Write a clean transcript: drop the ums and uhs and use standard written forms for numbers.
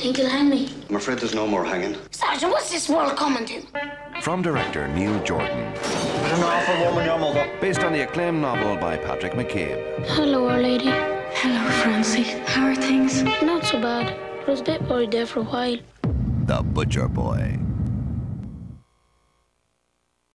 Think you'll hang me? I'm afraid there's no more hanging. Sergeant, what's this world coming to? From director Neil Jordan. There's an awful woman, your mother. Based on the acclaimed novel by Patrick McCabe. Hello, Our Lady. Hello, Francie. How are things? Not so bad. I was a bit worried there for a while. The Butcher Boy.